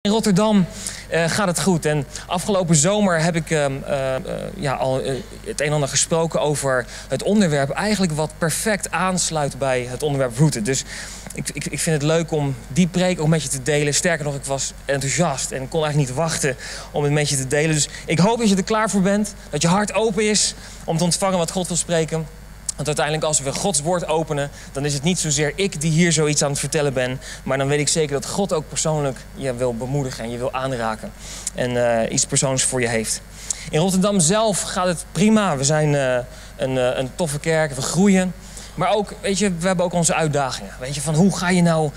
In Rotterdam gaat het goed en afgelopen zomer heb ik al het een en ander gesproken over het onderwerp eigenlijk wat perfect aansluit bij het onderwerp Rooted. Dus ik vind het leuk om die preek ook met je te delen. Sterker nog, ik was enthousiast en kon eigenlijk niet wachten om het met je te delen. Dus ik hoop dat je er klaar voor bent, dat je hart open is om te ontvangen wat God wil spreken. Want uiteindelijk als we Gods woord openen, dan is het niet zozeer ik die hier zoiets aan het vertellen ben. Maar dan weet ik zeker dat God ook persoonlijk je wil bemoedigen en je wil aanraken. En iets persoonlijks voor je heeft. In Rotterdam zelf gaat het prima. We zijn een toffe kerk, we groeien. Maar ook, weet je, we hebben ook onze uitdagingen. Weet je, van hoe ga je nou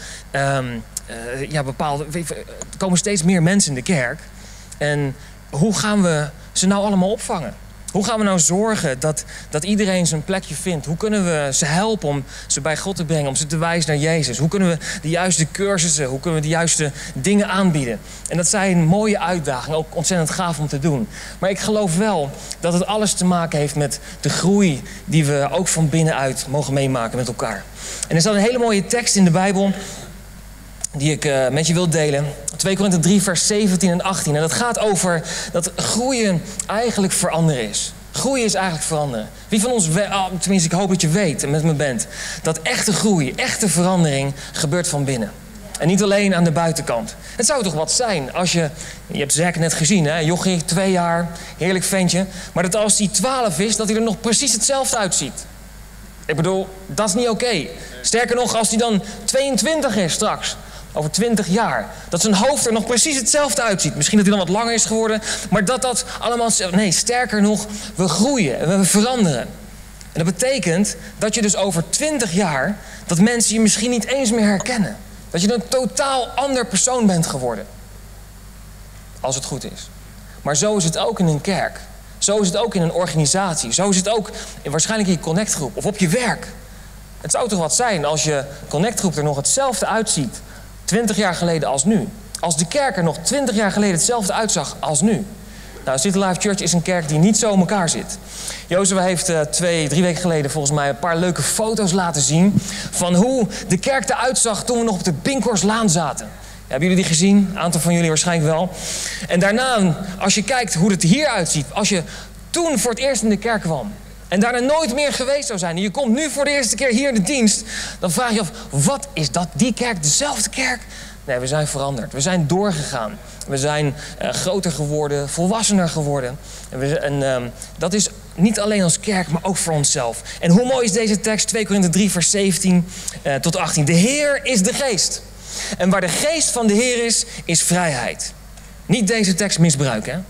bepaalde... Er komen steeds meer mensen in de kerk. En hoe gaan we ze nou allemaal opvangen? Hoe gaan we nou zorgen dat iedereen zijn plekje vindt? Hoe kunnen we ze helpen om ze bij God te brengen, om ze te wijzen naar Jezus? Hoe kunnen we de juiste cursussen, hoe kunnen we de juiste dingen aanbieden? En dat zijn mooie uitdagingen, ook ontzettend gaaf om te doen. Maar ik geloof wel dat het alles te maken heeft met de groei die we ook van binnenuit mogen meemaken met elkaar. En er staat een hele mooie tekst in de Bijbel die ik met je wil delen. 2 Korinther 3 vers 17 en 18. En dat gaat over dat groeien eigenlijk veranderen is. Groeien is eigenlijk veranderen. Wie van ons, tenminste ik hoop dat je weet en met me bent, dat echte groei, echte verandering gebeurt van binnen. En niet alleen aan de buitenkant. Het zou toch wat zijn als je hebt Zack net gezien, hè? Jochie, 2 jaar, heerlijk ventje. Maar dat als hij 12 is, dat hij er nog precies hetzelfde uitziet. Ik bedoel, dat is niet oké. Sterker nog, als hij dan 22 is straks, over 20 jaar, dat zijn hoofd er nog precies hetzelfde uitziet. Misschien dat hij dan wat langer is geworden, maar dat allemaal... Nee, sterker nog, we groeien en we veranderen. En dat betekent dat je dus over 20 jaar, dat mensen je misschien niet eens meer herkennen. Dat je een totaal ander persoon bent geworden. Als het goed is. Maar zo is het ook in een kerk. Zo is het ook in een organisatie. Zo is het ook waarschijnlijk in je connectgroep of op je werk. Het zou toch wat zijn als je connectgroep er nog hetzelfde uitziet 20 jaar geleden als nu. Als de kerk er nog 20 jaar geleden hetzelfde uitzag als nu. Nou, City Life Church is een kerk die niet zo in elkaar zit. Jozef heeft 2-3 weken geleden volgens mij een paar leuke foto's laten zien van hoe de kerk eruit zag toen we nog op de Binkhorstlaan zaten. Hebben jullie die gezien? Een aantal van jullie waarschijnlijk wel. En daarna, als je kijkt hoe het hier uitziet, als je toen voor het eerst in de kerk kwam en daarna nooit meer geweest zou zijn en je komt nu voor de eerste keer hier in de dienst, dan vraag je af, wat is dat? Die kerk, dezelfde kerk? Nee, we zijn veranderd. We zijn doorgegaan. We zijn groter geworden, volwassener geworden. En dat is niet alleen als kerk, maar ook voor onszelf. En hoe mooi is deze tekst? 2 Korinther 3 vers 17 tot 18. De Heer is de geest. En waar de geest van de Heer is vrijheid. Niet deze tekst misbruiken, hè?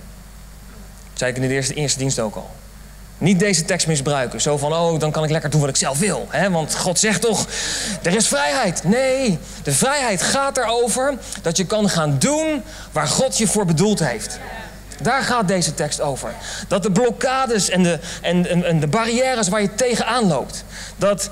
Dat zei ik in de eerste dienst ook al. Niet deze tekst misbruiken. Zo van, oh, dan kan ik lekker doen wat ik zelf wil. Hè? Want God zegt toch, er is vrijheid. Nee, de vrijheid gaat erover dat je kan gaan doen waar God je voor bedoeld heeft. Daar gaat deze tekst over. Dat de blokkades en de barrières waar je tegenaan loopt. Dat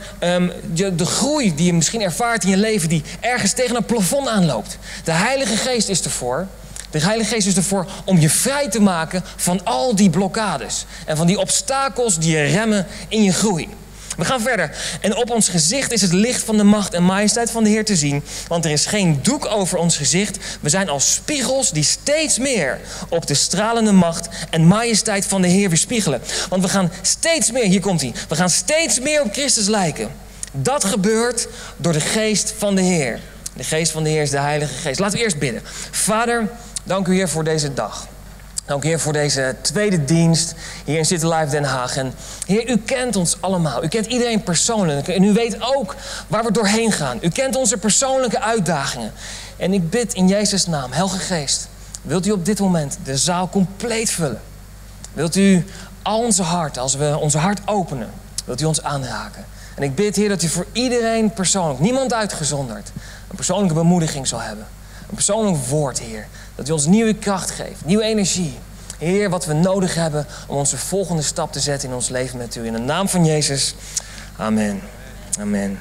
de groei die je misschien ervaart in je leven, die ergens tegen een plafond aanloopt. De Heilige Geest is ervoor. De Heilige Geest is ervoor om je vrij te maken van al die blokkades. En van die obstakels die je remmen in je groei. We gaan verder. En op ons gezicht is het licht van de macht en majesteit van de Heer te zien. Want er is geen doek over ons gezicht. We zijn als spiegels die steeds meer op de stralende macht en majesteit van de Heer weerspiegelen. Want we gaan steeds meer, hier komt hij. We gaan steeds meer op Christus lijken. Dat gebeurt door de geest van de Heer. De geest van de Heer is de Heilige Geest. Laten we eerst bidden. Vader, dank u Heer voor deze dag. Dank u Heer voor deze tweede dienst hier in City Life Den Haag. En Heer, u kent ons allemaal. U kent iedereen persoonlijk. En u weet ook waar we doorheen gaan. U kent onze persoonlijke uitdagingen. En ik bid in Jezus' naam, Heilige Geest, wilt u op dit moment de zaal compleet vullen? Wilt u al onze hart, als we onze hart openen, wilt u ons aanraken? En ik bid Heer dat u voor iedereen persoonlijk, niemand uitgezonderd, een persoonlijke bemoediging zal hebben. Een persoonlijk woord, Heer. Dat u ons nieuwe kracht geeft, nieuwe energie. Heer, wat we nodig hebben om onze volgende stap te zetten in ons leven met u. In de naam van Jezus. Amen. Amen.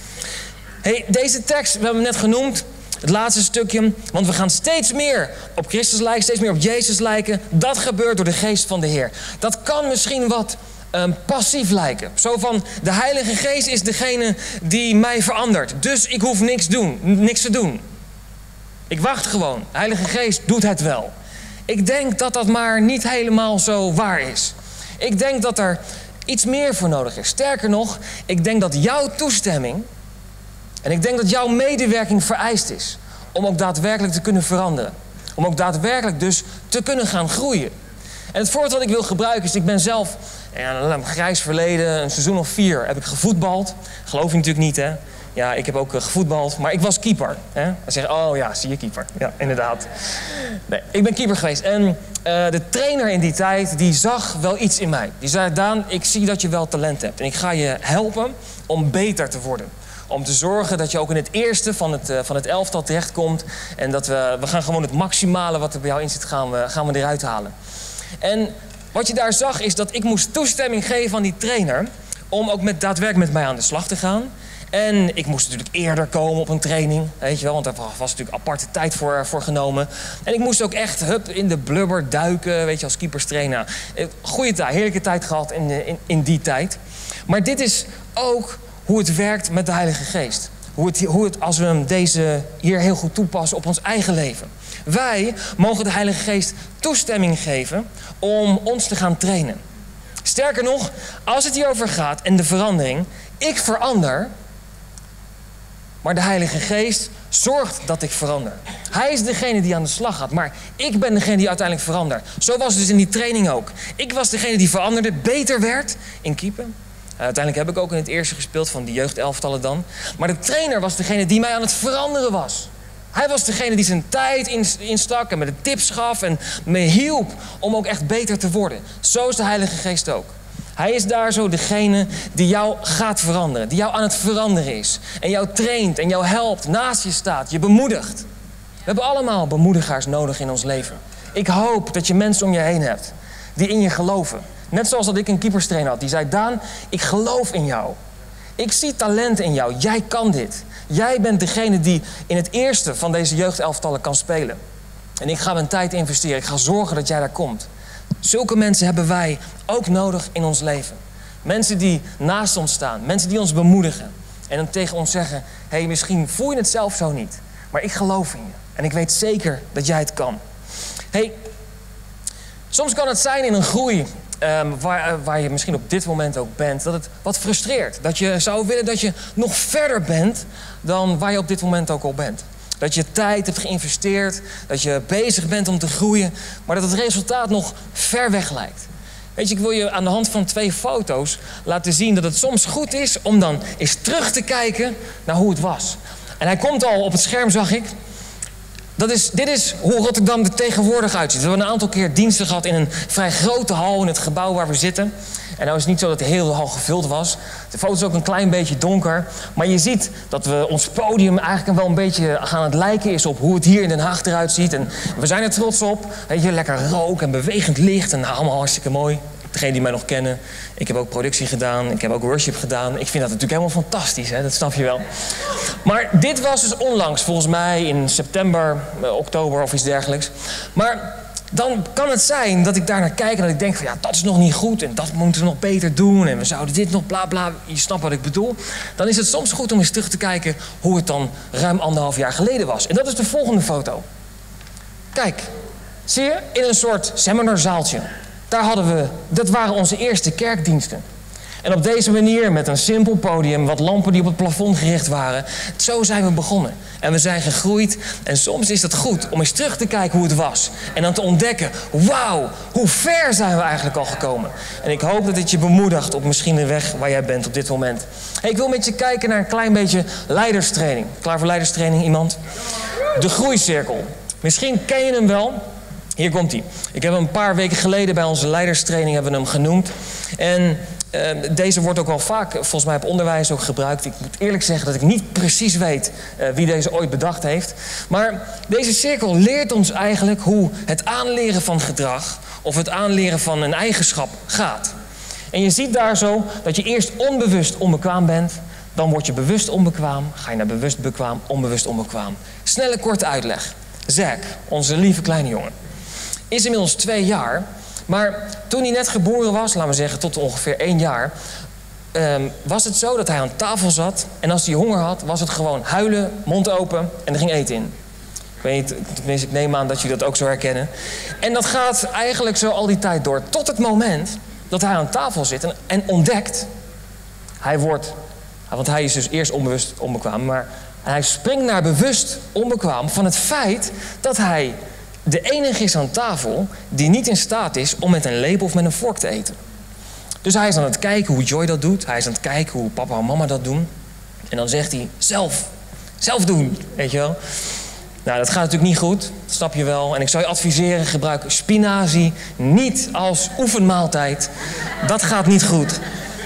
Hey, deze tekst, we hebben hem net genoemd. Het laatste stukje. Want we gaan steeds meer op Christus lijken, steeds meer op Jezus lijken. Dat gebeurt door de geest van de Heer. Dat kan misschien wat passief lijken. Zo van, de Heilige Geest is degene die mij verandert. Dus ik hoef niks te doen. Ik wacht gewoon. De Heilige Geest doet het wel. Ik denk dat dat maar niet helemaal zo waar is. Ik denk dat er iets meer voor nodig is. Sterker nog, ik denk dat jouw toestemming en ik denk dat jouw medewerking vereist is om ook daadwerkelijk te kunnen veranderen. Om ook daadwerkelijk dus te kunnen gaan groeien. En het voorbeeld wat ik wil gebruiken is, ik ben zelf een grijs verleden, een seizoen of 4 heb ik gevoetbald. Geloof je natuurlijk niet, hè? Ja, ik heb ook gevoetbald, maar ik was keeper. Hè? Dan zeggen, oh ja, zie je keeper. Ja, inderdaad. Nee, ik ben keeper geweest. En de trainer in die tijd, die zag wel iets in mij. Die zei, Daan, ik zie dat je wel talent hebt. En ik ga je helpen om beter te worden. Om te zorgen dat je ook in het eerste van het elftal terechtkomt. En dat we gaan gewoon het maximale wat er bij jou in zit, gaan we eruit halen. En wat je daar zag is dat ik moest toestemming geven aan die trainer om ook daadwerkelijk met mij aan de slag te gaan. En ik moest natuurlijk eerder komen op een training, weet je wel, want daar was natuurlijk aparte tijd voor genomen. En ik moest ook echt in de blubber duiken, weet je, als keeperstrainer. Goeie tijd, heerlijke tijd gehad in die tijd. Maar dit is ook hoe het werkt met de Heilige Geest. Hoe het als we hem hier heel goed toepassen op ons eigen leven. Wij mogen de Heilige Geest toestemming geven om ons te gaan trainen. Sterker nog, als het hierover gaat en de verandering, ik verander, maar de Heilige Geest zorgt dat ik verander. Hij is degene die aan de slag gaat, maar ik ben degene die uiteindelijk verandert. Zo was het dus in die training ook. Ik was degene die veranderde, beter werd in keepen. Uiteindelijk heb ik ook in het eerste gespeeld van die jeugdelftallen dan. Maar de trainer was degene die mij aan het veranderen was. Hij was degene die zijn tijd instak en me de tips gaf en me hielp om ook echt beter te worden. Zo is de Heilige Geest ook. Hij is daar zo degene die jou gaat veranderen. Die jou aan het veranderen is. En jou traint en jou helpt, naast je staat, je bemoedigt. We hebben allemaal bemoedigers nodig in ons leven. Ik hoop dat je mensen om je heen hebt die in je geloven. Net zoals dat ik een keeperstrainer had. Die zei, Daan, ik geloof in jou. Ik zie talent in jou. Jij kan dit. Jij bent degene die in het eerste van deze jeugdelftallen kan spelen. En ik ga mijn tijd investeren. Ik ga zorgen dat jij daar komt. Zulke mensen hebben wij ook nodig in ons leven. Mensen die naast ons staan. Mensen die ons bemoedigen. En dan tegen ons zeggen, hey, misschien voel je het zelf zo niet. Maar ik geloof in je. En ik weet zeker dat jij het kan. Hey, soms kan het zijn in een groei waar je misschien op dit moment ook bent, dat het wat frustreert. Dat je zou willen dat je nog verder bent dan waar je op dit moment ook al bent. Dat je tijd hebt geïnvesteerd, dat je bezig bent om te groeien, maar dat het resultaat nog ver weg lijkt. Weet je, ik wil je aan de hand van 2 foto's laten zien dat het soms goed is om dan eens terug te kijken naar hoe het was. En hij komt al op het scherm, zag ik. Dit is hoe Rotterdam er tegenwoordig uitziet. We hebben een aantal keer diensten gehad in een vrij grote hal in het gebouw waar we zitten. En nou is het niet zo dat de hele hal gevuld was. De foto is ook een klein beetje donker. Maar je ziet dat we ons podium eigenlijk wel een beetje gaan het lijken is op hoe het hier in Den Haag eruit ziet. En we zijn er trots op. Weet je, lekker rook en bewegend licht en allemaal hartstikke mooi. Degenen die mij nog kennen, ik heb ook productie gedaan, ik heb ook worship gedaan. Ik vind dat natuurlijk helemaal fantastisch, hè? Dat snap je wel. Maar dit was dus onlangs, volgens mij in september, oktober of iets dergelijks. Maar dan kan het zijn dat ik daar naar kijk en dat ik denk van ja, dat is nog niet goed en dat moeten we nog beter doen en we zouden dit nog bla bla, je snapt wat ik bedoel. Dan is het soms goed om eens terug te kijken hoe het dan ruim 1,5 jaar geleden was. En dat is de volgende foto. Kijk, zie je, in een soort seminarzaaltje. Dat waren onze eerste kerkdiensten. En op deze manier, met een simpel podium, wat lampen die op het plafond gericht waren, zo zijn we begonnen. En we zijn gegroeid. En soms is het goed om eens terug te kijken hoe het was. En dan te ontdekken, wauw, hoe ver zijn we eigenlijk al gekomen. En ik hoop dat het je bemoedigt op misschien de weg waar jij bent op dit moment. Hey, ik wil met je kijken naar een klein beetje leiderstraining. Klaar voor leiderstraining, iemand? De groeicirkel. Misschien ken je hem wel. Hier komt hij. Ik heb hem een paar weken geleden bij onze leiderstraining hebben we hem genoemd. En deze wordt ook wel vaak, volgens mij op onderwijs ook gebruikt. Ik moet eerlijk zeggen dat ik niet precies weet wie deze ooit bedacht heeft. Maar deze cirkel leert ons eigenlijk hoe het aanleren van gedrag of het aanleren van een eigenschap gaat. En je ziet daar zo dat je eerst onbewust onbekwaam bent. Dan word je bewust onbekwaam. Ga je naar bewust bekwaam, onbewust onbekwaam. Snelle korte uitleg. Zack, onze lieve kleine jongen, is inmiddels 2 jaar. Maar toen hij net geboren was, laten we zeggen tot ongeveer 1 jaar, was het zo dat hij aan tafel zat. En als hij honger had, was het gewoon huilen, mond open en er ging eten in. weet niet, tenminste, ik neem aan dat jullie dat ook zo herkennen. En dat gaat eigenlijk zo al die tijd door. Tot het moment dat hij aan tafel zit en ontdekt. Want hij is dus eerst onbewust onbekwaam. Maar hij springt naar bewust onbekwaam van het feit dat hij de enige is aan tafel die niet in staat is om met een lepel of met een vork te eten. Dus hij is aan het kijken hoe Joy dat doet. Hij is aan het kijken hoe papa en mama dat doen. En dan zegt hij, zelf doen, weet je wel. Nou, dat gaat natuurlijk niet goed, dat snap je wel. En ik zou je adviseren, gebruik spinazie niet als oefenmaaltijd. Dat gaat niet goed.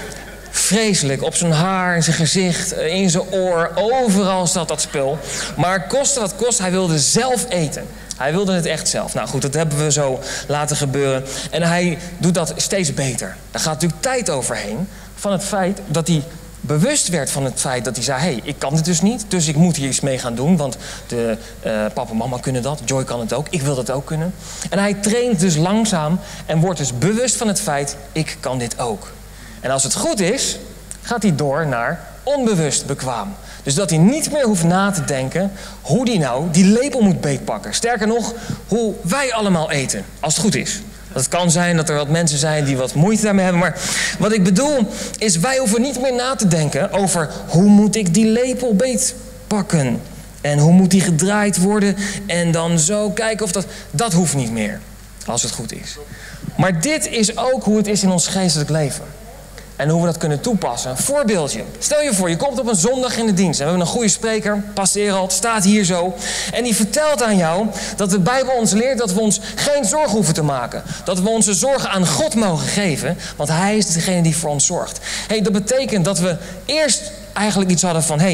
Vreselijk, op zijn haar, in zijn gezicht, in zijn oor, overal staat dat spul. Maar koste wat kost, hij wilde zelf eten. Hij wilde het echt zelf. Nou goed, dat hebben we zo laten gebeuren. En hij doet dat steeds beter. Daar gaat natuurlijk tijd overheen van het feit dat hij bewust werd van het feit dat hij zei, hey, ik kan dit dus niet, dus ik moet hier iets mee gaan doen, want papa en mama kunnen dat, Joy kan het ook, ik wil dat ook kunnen. En hij traint dus langzaam en wordt dus bewust van het feit, ik kan dit ook. En als het goed is, gaat hij door naar onbewust bekwaam. Dus dat hij niet meer hoeft na te denken hoe hij nou die lepel moet beetpakken. Sterker nog, hoe wij allemaal eten, als het goed is. Het kan zijn dat er wat mensen zijn die wat moeite daarmee hebben. Maar wat ik bedoel is, wij hoeven niet meer na te denken over hoe moet ik die lepel beetpakken. En hoe moet die gedraaid worden. En dan zo kijken of dat hoeft niet meer. Als het goed is. Maar dit is ook hoe het is in ons geestelijk leven. En hoe we dat kunnen toepassen. Een voorbeeldje. Stel je voor, je komt op een zondag in de dienst. En we hebben een goede spreker, Pastor Erald, staat hier zo. En die vertelt aan jou dat de Bijbel ons leert dat we ons geen zorgen hoeven te maken. Dat we onze zorgen aan God mogen geven. Want Hij is degene die voor ons zorgt. Dat betekent dat we eerst eigenlijk iets hadden van,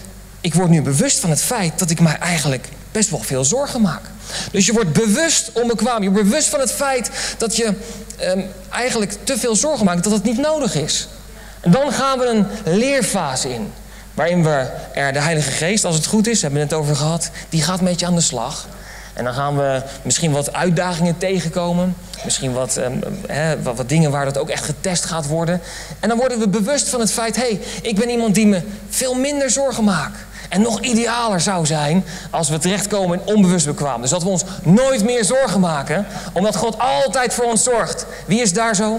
ik word nu bewust van het feit dat ik mij eigenlijk best wel veel zorgen maak. Dus je wordt bewust onbekwaam. Je wordt bewust van het feit dat je eigenlijk te veel zorgen maakt, dat het niet nodig is. En dan gaan we een leerfase in. Waarin we de Heilige Geest, als het goed is, hebben we het over gehad, die gaat met je aan de slag. En dan gaan we misschien wat uitdagingen tegenkomen. Misschien wat dingen waar dat ook echt getest gaat worden. En dan worden we bewust van het feit, ik ben iemand die me veel minder zorgen maakt. En nog idealer zou zijn als we terechtkomen in onbewust bekwaam. Dus dat we ons nooit meer zorgen maken, omdat God altijd voor ons zorgt. Wie is daar zo?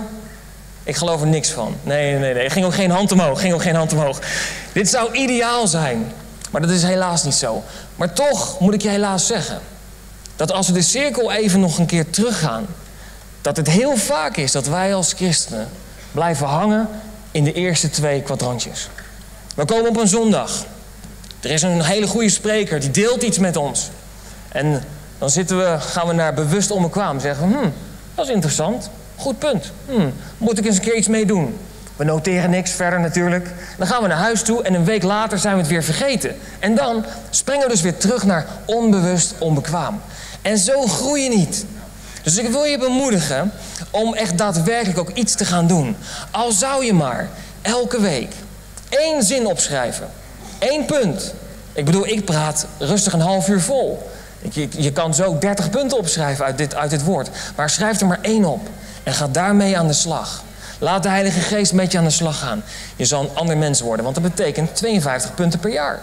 Ik geloof er niks van. Nee. Er ging ook geen hand omhoog. Dit zou ideaal zijn. Maar dat is helaas niet zo. Maar toch moet ik je helaas zeggen dat als we de cirkel even nog een keer teruggaan, dat het heel vaak is dat wij als christenen blijven hangen in de eerste 2 kwadrantjes. We komen op een zondag. Er is een hele goede spreker, die deelt iets met ons. En dan gaan we naar bewust onbekwaam. Zeggen, dat is interessant. Goed punt. Moet ik eens een keer iets mee doen? We noteren niks verder natuurlijk. Dan gaan we naar huis toe en een week later zijn we het weer vergeten. En dan springen we dus weer terug naar onbewust onbekwaam. En zo groei je niet. Dus ik wil je bemoedigen om echt daadwerkelijk ook iets te gaan doen. Al zou je maar elke week 1 zin opschrijven. 1 punt. Ik bedoel, ik praat rustig een half uur vol. Je kan zo 30 punten opschrijven uit dit woord. Maar schrijf er maar 1 op. En ga daarmee aan de slag. Laat de Heilige Geest met je aan de slag gaan. Je zal een ander mens worden. Want dat betekent 52 punten per jaar.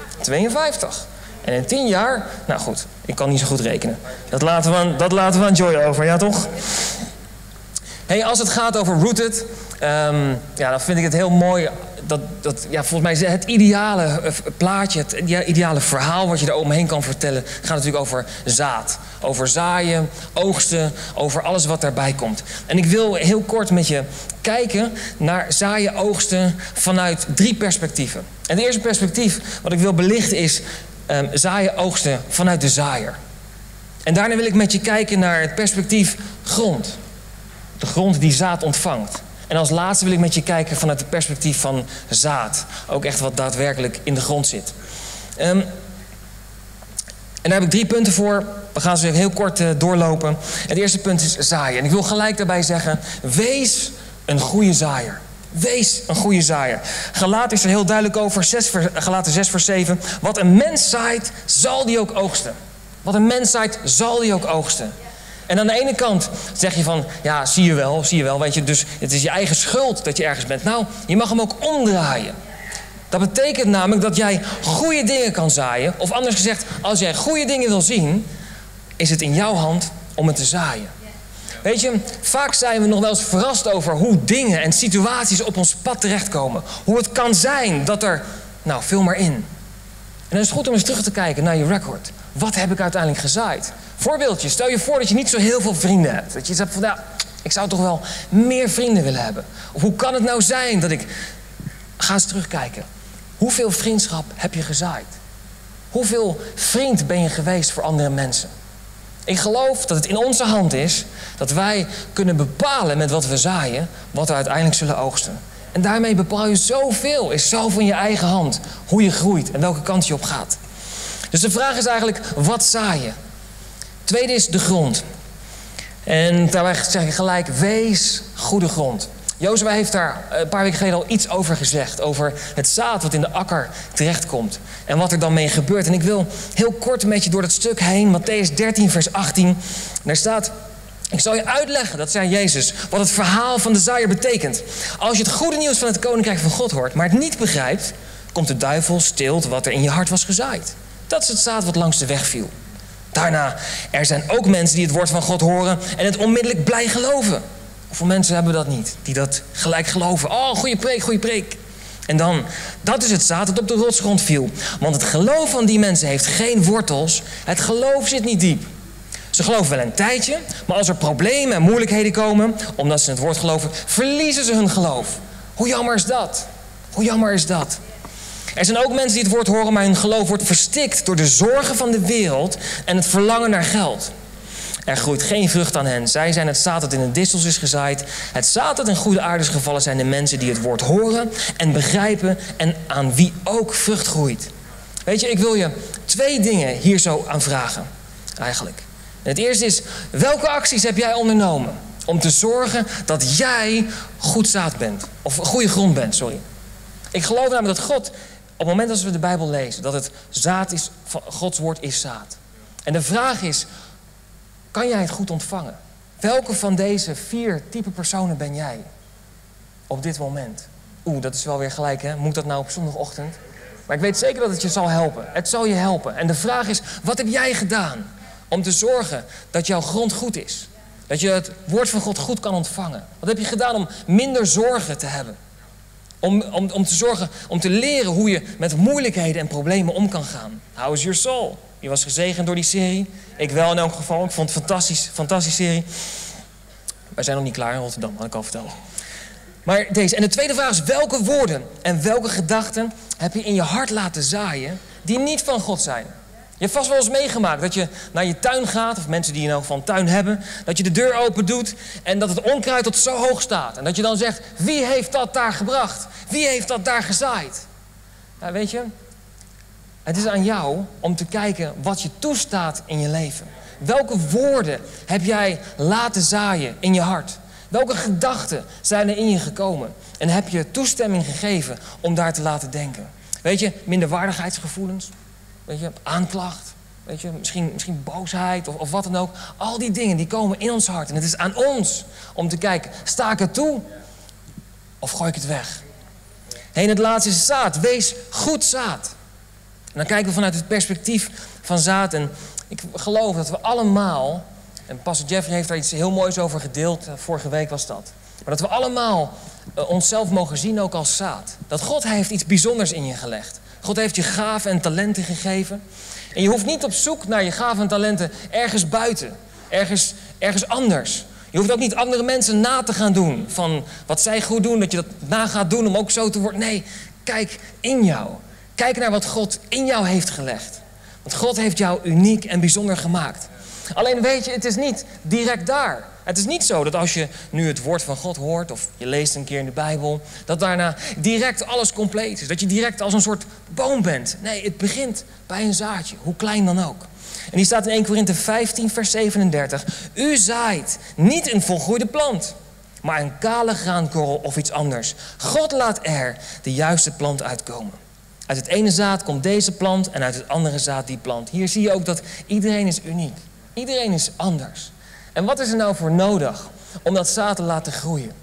52. En in 10 jaar... Nou goed, ik kan niet zo goed rekenen. Dat laten we aan Joy over, ja toch? Als het gaat over Rooted... dan vind ik het heel mooi... volgens mij is het ideale plaatje, het ideale verhaal wat je er omheen kan vertellen, gaat natuurlijk over zaad. Over zaaien, oogsten, over alles wat daarbij komt. En ik wil heel kort met je kijken naar zaaien, oogsten vanuit 3 perspectieven. En het eerste perspectief wat ik wil belichten is zaaien, oogsten vanuit de zaaier. En daarna wil ik met je kijken naar het perspectief grond. De grond die zaad ontvangt. En als laatste wil ik met je kijken vanuit het perspectief van zaad. Ook echt wat daadwerkelijk in de grond zit. En daar heb ik 3 punten voor. We gaan ze heel kort doorlopen. Het eerste punt is zaaien. En ik wil gelijk daarbij zeggen, wees een goede zaaier. Wees een goede zaaier. Galaten is er heel duidelijk over. Galaten 6 vers 7. Wat een mens zaait, zal die ook oogsten. Wat een mens zaait, zal die ook oogsten. En aan de ene kant zeg je van, ja, zie je wel, weet je, dus het is je eigen schuld dat je ergens bent. Nou, je mag hem ook omdraaien. Dat betekent namelijk dat jij goede dingen kan zaaien. Of anders gezegd, als jij goede dingen wil zien, is het in jouw hand om het te zaaien. Weet je, vaak zijn we nog wel eens verrast over hoe dingen en situaties op ons pad terechtkomen. Hoe het kan zijn dat er, vul maar in. En dan is het goed om eens terug te kijken naar je record. Wat heb ik uiteindelijk gezaaid? Voorbeeldje, stel je voor dat je niet zo heel veel vrienden hebt. Dat je zegt van, ik zou toch wel meer vrienden willen hebben. Of hoe kan het nou zijn dat ik... Ga eens terugkijken. Hoeveel vriendschap heb je gezaaid? Hoeveel vriend ben je geweest voor andere mensen? Ik geloof dat het in onze hand is dat wij kunnen bepalen met wat we zaaien, wat we uiteindelijk zullen oogsten. En daarmee bepaal je zoveel, is zoveel in je eigen hand. Hoe je groeit en welke kant je op gaat. Dus de vraag is eigenlijk, wat zaai je? Tweede is de grond. En daarbij zeg ik gelijk, wees goede grond. Jozua heeft daar een paar weken geleden al iets over gezegd. Over het zaad wat in de akker terechtkomt. En wat er dan mee gebeurt. En ik wil heel kort met je door dat stuk heen. Mattheüs 13 vers 18. Daar staat... Ik zal je uitleggen, dat zei Jezus, wat het verhaal van de zaaier betekent. Als je het goede nieuws van het koninkrijk van God hoort, maar het niet begrijpt, komt de duivel, steelt wat er in je hart was gezaaid. Dat is het zaad wat langs de weg viel. Daarna, er zijn ook mensen die het woord van God horen en het onmiddellijk blij geloven. Hoeveel mensen hebben dat niet, die dat gelijk geloven? Oh, goede preek, goede preek. En dan, dat is het zaad dat op de rotsgrond viel. Want het geloof van die mensen heeft geen wortels. Het geloof zit niet diep. Ze geloven wel een tijdje, maar als er problemen en moeilijkheden komen, omdat ze het woord geloven, verliezen ze hun geloof. Hoe jammer is dat? Hoe jammer is dat? Er zijn ook mensen die het woord horen, maar hun geloof wordt verstikt door de zorgen van de wereld en het verlangen naar geld. Er groeit geen vrucht aan hen. Zij zijn het zaad dat in de distels is gezaaid. Het zaad dat in goede aarde is gevallen zijn de mensen die het woord horen en begrijpen en aan wie ook vrucht groeit. Weet je, ik wil je 2 dingen hier zo aan vragen, eigenlijk. En het eerste is, welke acties heb jij ondernomen om te zorgen dat jij goed zaad bent? Of goede grond bent, sorry. Ik geloof namelijk dat God, op het moment dat we de Bijbel lezen, dat het zaad is, Gods woord is zaad. En de vraag is, kan jij het goed ontvangen? Welke van deze 4 type personen ben jij op dit moment? Dat is wel weer gelijk, hè? Moet dat nou op zondagochtend? Maar ik weet zeker dat het je zal helpen. Het zal je helpen. En de vraag is, wat heb jij gedaan om te zorgen dat jouw grond goed is? Dat je het woord van God goed kan ontvangen? Wat heb je gedaan om minder zorgen te hebben? Om te zorgen, om te leren hoe je met moeilijkheden en problemen om kan gaan. How is your soul? Je was gezegend door die serie. Ik wel in elk geval. Ik vond het een fantastische serie. Wij zijn nog niet klaar in Rotterdam, had ik al verteld. Maar deze. En de tweede vraag is, welke woorden en welke gedachten heb je in je hart laten zaaien die niet van God zijn? Je hebt vast wel eens meegemaakt dat je naar je tuin gaat, of mensen die in elk geval een tuin hebben, dat je de deur open doet en dat het onkruid tot zo hoog staat. En dat je dan zegt, wie heeft dat daar gebracht? Wie heeft dat daar gezaaid? Nou, weet je, het is aan jou om te kijken wat je toestaat in je leven. Welke woorden heb jij laten zaaien in je hart? Welke gedachten zijn er in je gekomen? En heb je toestemming gegeven om daar te laten denken? Weet je, minderwaardigheidsgevoelens. Weet je, aanklacht. Weet je, misschien boosheid of wat dan ook. Al die dingen die komen in ons hart. En het is aan ons om te kijken, sta ik het toe? Of gooi ik het weg? En het laatste is zaad. Wees goed zaad. En dan kijken we vanuit het perspectief van zaad. En ik geloof dat we allemaal, en pastor Jeffrey heeft daar iets heel moois over gedeeld. Vorige week was dat. Maar dat we allemaal onszelf mogen zien ook als zaad. Dat God heeft iets bijzonders in je gelegd. God heeft je gaven en talenten gegeven. En je hoeft niet op zoek naar je gaven en talenten ergens buiten. Ergens anders. Je hoeft ook niet andere mensen na te gaan doen. Van wat zij goed doen, dat je dat na gaat doen om ook zo te worden. Nee, kijk in jou. Kijk naar wat God in jou heeft gelegd. Want God heeft jou uniek en bijzonder gemaakt. Alleen weet je, het is niet direct daar. Het is niet zo dat als je nu het woord van God hoort, of je leest een keer in de Bijbel, dat daarna direct alles compleet is. Dat je direct als een soort boom bent. Nee, het begint bij een zaadje, hoe klein dan ook. En die staat in 1 Korinthe 15 vers 37. U zaait niet een volgroeide plant, maar een kale graankorrel of iets anders. God laat er de juiste plant uitkomen. Uit het ene zaad komt deze plant en uit het andere zaad die plant. Hier zie je ook dat iedereen is uniek. Iedereen is anders. En wat is er nou voor nodig om dat zaad te laten groeien?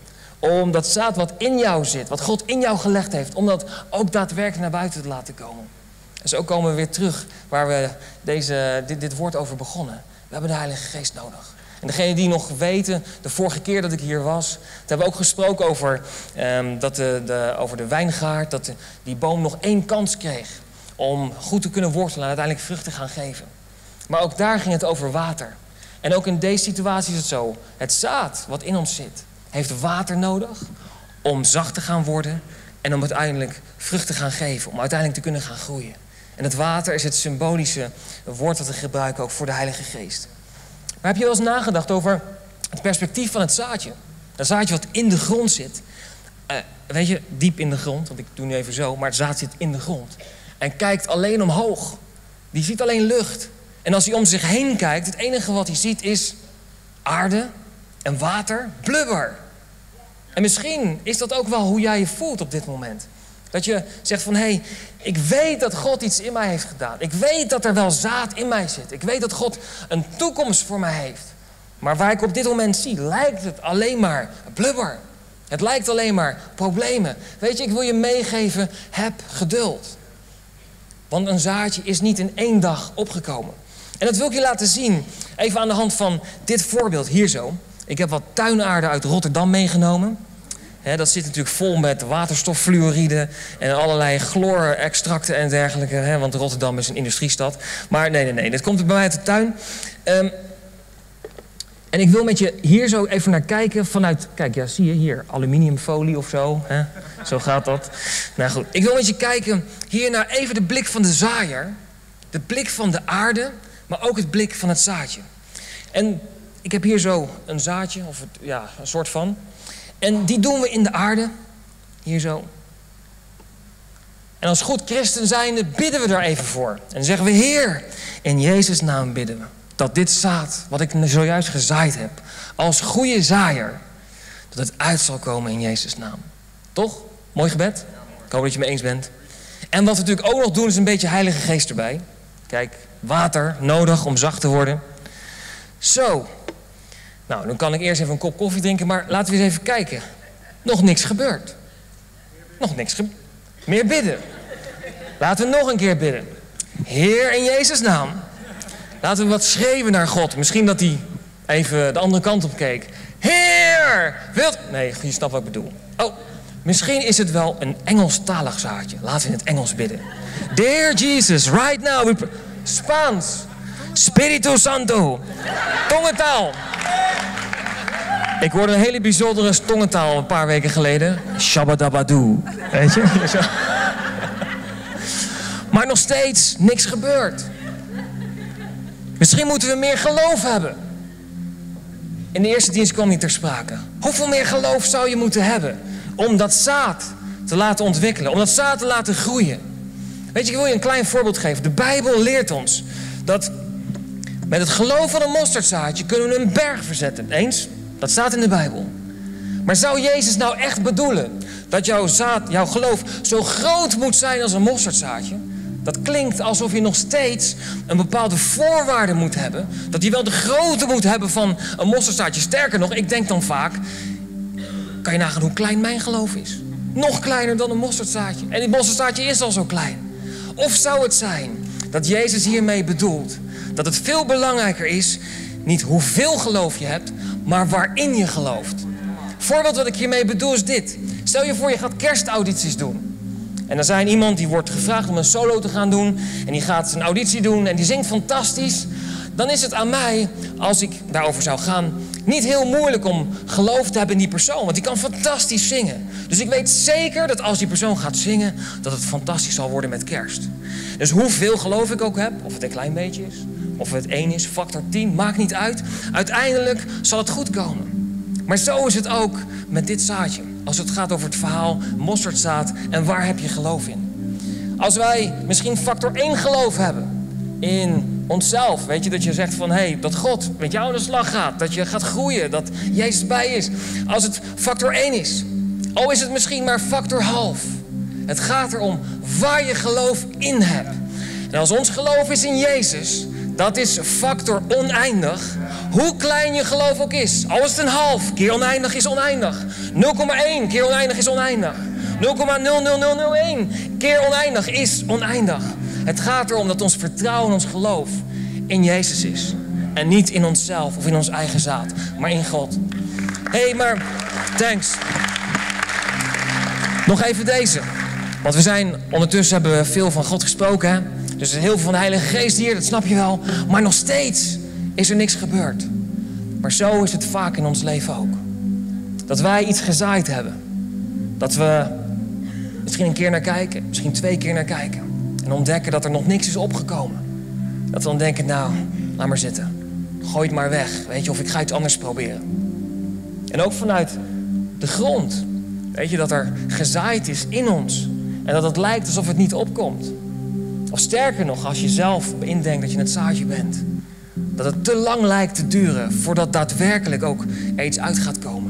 om dat zaad wat in jou zit, wat God in jou gelegd heeft, om dat ook daadwerkelijk naar buiten te laten komen. En zo komen we weer terug waar we dit woord over begonnen. We hebben de Heilige Geest nodig. En degenen die nog weten, de vorige keer dat ik hier was, toen hebben we ook gesproken over, over de wijngaard, dat die boom nog 1 kans kreeg om goed te kunnen wortelen en uiteindelijk vrucht te gaan geven. Maar ook daar ging het over water. En ook in deze situatie is het zo. Het zaad wat in ons zit, heeft water nodig om zacht te gaan worden en om uiteindelijk vrucht te gaan geven, om uiteindelijk te kunnen gaan groeien. En het water is het symbolische woord dat we gebruiken ook voor de Heilige Geest. Maar heb je wel eens nagedacht over het perspectief van het zaadje? Dat zaadje wat in de grond zit. Weet je, diep in de grond, want ik doe nu even zo, maar het zaad zit in de grond. En kijkt alleen omhoog. Die ziet alleen lucht. En als hij om zich heen kijkt, het enige wat hij ziet is aarde en water, blubber. En misschien is dat ook wel hoe jij je voelt op dit moment. Dat je zegt van, hé, ik weet dat God iets in mij heeft gedaan. Ik weet dat er wel zaad in mij zit. Ik weet dat God een toekomst voor mij heeft. Maar waar ik op dit moment zie, lijkt het alleen maar blubber. Het lijkt alleen maar problemen. Weet je, ik wil je meegeven, heb geduld. Want een zaadje is niet in 1 dag opgekomen. En dat wil ik je laten zien, even aan de hand van dit voorbeeld hier zo. Ik heb wat tuinaarde uit Rotterdam meegenomen. Dat zit natuurlijk vol met waterstoffluoride en allerlei chloorextracten en dergelijke. Want Rotterdam is een industriestad. Maar nee, dit komt bij mij uit de tuin. En ik wil met je hier zo even naar kijken vanuit... Kijk, ja, zie je hier, aluminiumfolie of zo. Zo gaat dat. Nou goed, ik wil met je kijken hier naar even de blik van de zaaier. De blik van de aarde, maar ook het blik van het zaadje. En ik heb hier zo een zaadje, of een soort van... En die doen we in de aarde. Hier zo. En als goed christen zijnde bidden we daar even voor. En dan zeggen we, Heer, in Jezus' naam bidden we. Dat dit zaad, wat ik zojuist gezaaid heb, als goede zaaier, dat het uit zal komen in Jezus' naam. Toch? Mooi gebed? Ik hoop dat je het mee eens bent. En wat we natuurlijk ook nog doen, is een beetje Heilige Geest erbij. Kijk, water nodig om zacht te worden. Zo. Nou, dan kan ik eerst even een kop koffie drinken, maar laten we eens even kijken. Nog niks gebeurd. Nog niks gebeurd. Meer bidden. Laten we nog een keer bidden. Heer, in Jezus' naam. Laten we wat schreeuwen naar God. Misschien dat hij even de andere kant op keek. Heer, wilt... Nee, je snapt wat ik bedoel. Oh, misschien is het wel een Engelstalig zaadje. Laten we in het Engels bidden. Dear Jesus, right now... Spaans. Spiritu Santo. Tongentaal. Ik hoorde een hele bijzondere tongentaal een paar weken geleden. Shabadabadoo. Weet je? Maar nog steeds niks gebeurt. Misschien moeten we meer geloof hebben. In de eerste dienst kwam niet ter sprake. Hoeveel meer geloof zou je moeten hebben om dat zaad te laten ontwikkelen, om dat zaad te laten groeien? Weet je, ik wil je een klein voorbeeld geven. De Bijbel leert ons dat met het geloof van een mosterdzaadje kunnen we een berg verzetten. Eens? Dat staat in de Bijbel. Maar zou Jezus nou echt bedoelen dat jouw geloof zo groot moet zijn als een mosterdzaadje? Dat klinkt alsof je nog steeds een bepaalde voorwaarde moet hebben. Dat je wel de grootte moet hebben van een mosterdzaadje. Sterker nog, ik denk dan vaak, kan je nagaan hoe klein mijn geloof is? Nog kleiner dan een mosterdzaadje. En die mosterdzaadje is al zo klein. Of zou het zijn dat Jezus hiermee bedoelt dat het veel belangrijker is, niet hoeveel geloof je hebt, maar waarin je gelooft. Voorbeeld wat ik hiermee bedoel is dit. Stel je voor, je gaat kerstaudities doen. En dan zijn iemand die wordt gevraagd om een solo te gaan doen. En die gaat zijn auditie doen en die zingt fantastisch. Dan is het aan mij, als ik daarover zou gaan, niet heel moeilijk om geloof te hebben in die persoon. Want die kan fantastisch zingen. Dus ik weet zeker dat als die persoon gaat zingen, dat het fantastisch zal worden met kerst. Dus hoeveel geloof ik ook heb, of het een klein beetje is, of het 1 is, factor 10, maakt niet uit. Uiteindelijk zal het goed komen. Maar zo is het ook met dit zaadje. Als het gaat over het verhaal mosterdzaad en waar heb je geloof in. Als wij misschien factor 1 geloof hebben in onszelf. Weet je, dat je zegt van dat God met jou aan de slag gaat. Dat je gaat groeien, dat Jezus bij is. Als het factor 1 is. Al is het misschien maar factor half. Het gaat erom waar je geloof in hebt. En als ons geloof is in Jezus, Dat is factor oneindig. Hoe klein je geloof ook is. Al is het een half keer oneindig is oneindig. 0,1 keer oneindig is oneindig. 0,00001 keer oneindig is oneindig. Het gaat erom dat ons vertrouwen, ons geloof in Jezus is. En niet in onszelf of in ons eigen zaad, maar in God. Hé, maar thanks. Nog even deze. Want ondertussen hebben we veel van God gesproken. Hè? Dus er is heel veel van de Heilige Geest hier, dat snap je wel. Maar nog steeds is er niks gebeurd. Maar zo is het vaak in ons leven ook. Dat wij iets gezaaid hebben. Dat we misschien een keer naar kijken, misschien 2 keer naar kijken. En ontdekken dat er nog niks is opgekomen. Dat we dan denken, nou, laat maar zitten. Gooi het maar weg, weet je, of ik ga iets anders proberen. En ook vanuit de grond. Weet je, dat er gezaaid is in ons. En dat het lijkt alsof het niet opkomt. Of sterker nog, als je zelf indenkt dat je het zaadje bent. Dat het te lang lijkt te duren voordat daadwerkelijk ook er iets uit gaat komen.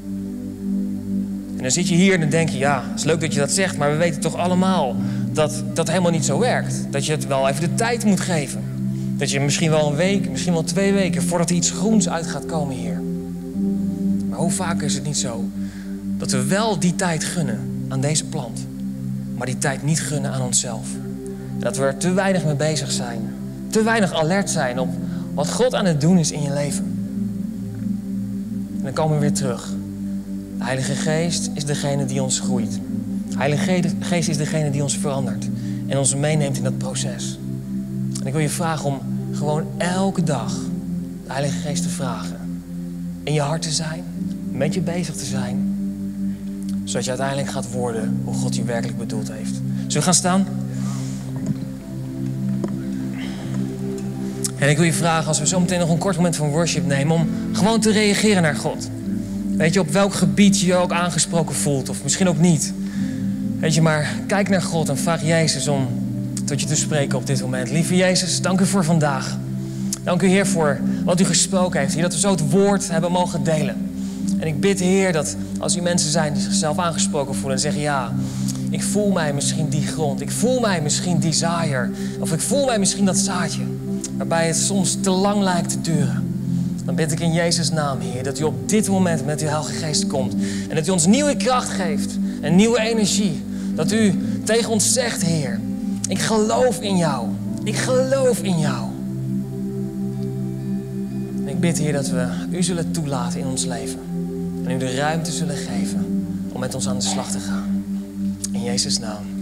En dan zit je hier en dan denk je, ja, het is leuk dat je dat zegt, maar we weten toch allemaal dat dat helemaal niet zo werkt. Dat je het wel even de tijd moet geven. Dat je misschien wel een week, misschien wel 2 weken voordat er iets groens uit gaat komen hier. Maar hoe vaak is het niet zo dat we wel die tijd gunnen aan deze plant, maar die tijd niet gunnen aan onszelf. Dat we er te weinig mee bezig zijn. Te weinig alert zijn op wat God aan het doen is in je leven. En dan komen we weer terug. De Heilige Geest is degene die ons groeit. De Heilige Geest is degene die ons verandert. En ons meeneemt in dat proces. En ik wil je vragen om gewoon elke dag de Heilige Geest te vragen. In je hart te zijn. Met je bezig te zijn. Zodat je uiteindelijk gaat worden hoe God je werkelijk bedoeld heeft. Zullen we gaan staan? En ik wil je vragen, als we zo meteen nog een kort moment van worship nemen, om gewoon te reageren naar God. Weet je, op welk gebied je je ook aangesproken voelt, of misschien ook niet. Weet je, maar kijk naar God en vraag Jezus om tot je te spreken op dit moment. Lieve Jezus, dank u voor vandaag. Dank u, Heer, voor wat u gesproken heeft. Heer, dat we zo het woord hebben mogen delen. En ik bid, Heer, dat als u mensen zijn die zichzelf aangesproken voelen en zeggen, ja, ik voel mij misschien die grond. Ik voel mij misschien die zaaier. Of ik voel mij misschien dat zaadje. Waarbij het soms te lang lijkt te duren. Dan bid ik in Jezus' naam, Heer, dat u op dit moment met uw Heilige Geest komt. En dat u ons nieuwe kracht geeft. En nieuwe energie. Dat u tegen ons zegt, Heer, ik geloof in jou. Ik geloof in jou. En ik bid, Heer, dat we u zullen toelaten in ons leven. En u de ruimte zullen geven om met ons aan de slag te gaan. In Jezus' naam.